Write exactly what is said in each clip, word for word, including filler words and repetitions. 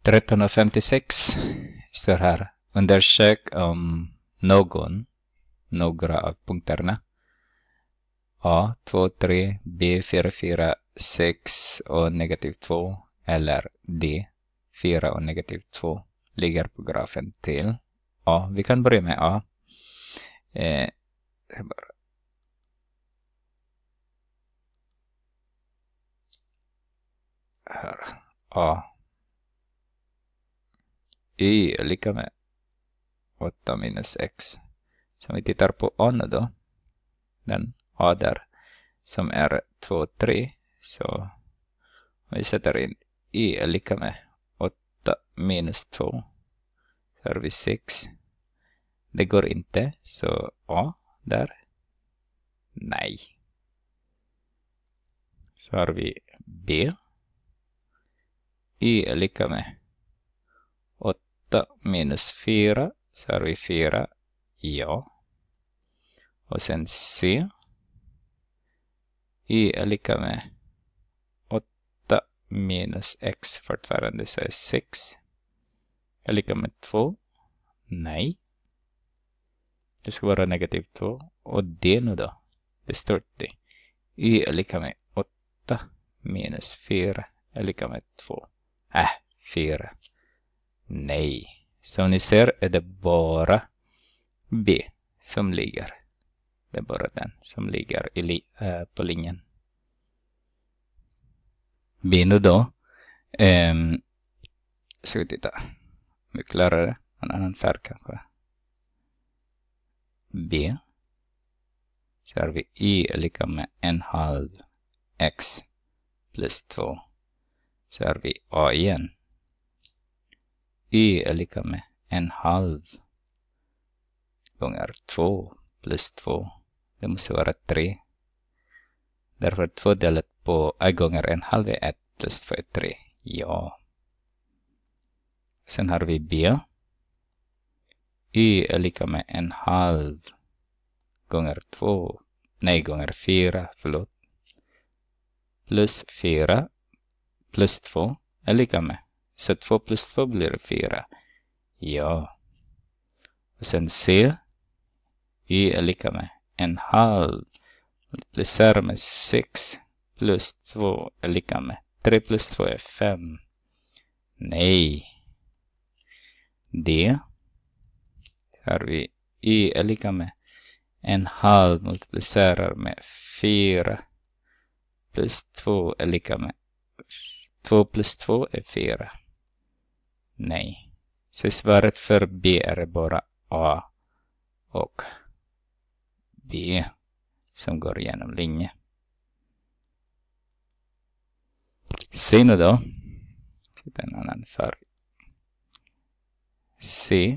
trettonhundrafemtiosex står här. Undersök om någon, några av punkterna A två tre, B fyra fyra, sex och negativ två eller D fyra och negativ två ligger på grafen till A. Vi kan börja med A. Eh, här. A. Y är lika med åtta minus x. Så om vi tittar på A nu då. Den A där som är två tre. Så om vi sätter in Y är lika med åtta minus två. Så har vi sex. Det går inte. Så A där. Nej. Så har vi B. Y är lika med åtta minus fyra. Så har vi fyra. Ja. Och sen C. Y är lika med åtta minus x. Fortfarande så är sex. Är lika med två. Nej. Det ska vara negativ två. Och D nu då. Det står det. Y är lika med åtta minus fyra. Är lika med två. Äh, fyra. Nej. Som ni ser är det bara B som ligger. Det är bara den som ligger i li äh, på linjen. B nu då. Um, ska vi titta. Vi klarar det. En annan färg kanske. B. Så har vi Y är lika med en halv x plus två. Så har vi A igen. Y är lika med en halv gånger två plus två. Det måste vara tre. Därför två delat på a gånger en halv är ett plus två är tre. Ja. Sen har vi B. Y är lika med en halv gånger två. Nej, gånger fyra. Förlåt. Plus fyra plus två är lika med. Så två plus två blir fyra. Ja. Och sen C. Y är lika med en halv. Multiplicerar med sex plus två är lika med tre plus två är fem. Nej. D. Här har vi Y är lika med en halv multiplicerar med fyra plus två är lika med två plus två är fyra. Nej. Så svaret för B är bara A och B som går igenom linje. C nu då. Sätta en annan färg. C.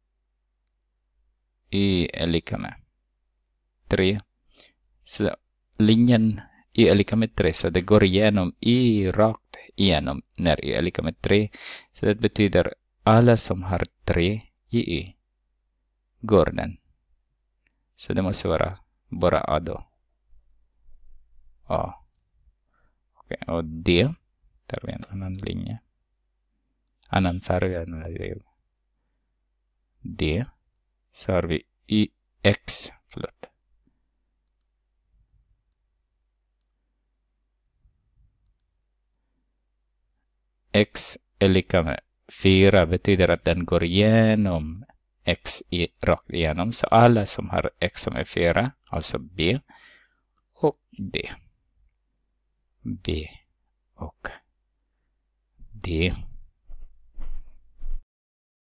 Y är lika med tre. Så linjen Y är lika med tre. Så det går igenom Y rakt igenom när Y är lika med tre. Så det betyder alla som har tre i Y går den. Så det måste vara bara A då. A. Okej, okay, och D. Tar vi en annan linje. Annan färg än D. Så har vi Y X. Förlåt. X är lika med fyra. Betyder att den går igenom X i, rakt igenom. Så alla som har X som är fyra. Alltså B. Och D. B. Och D.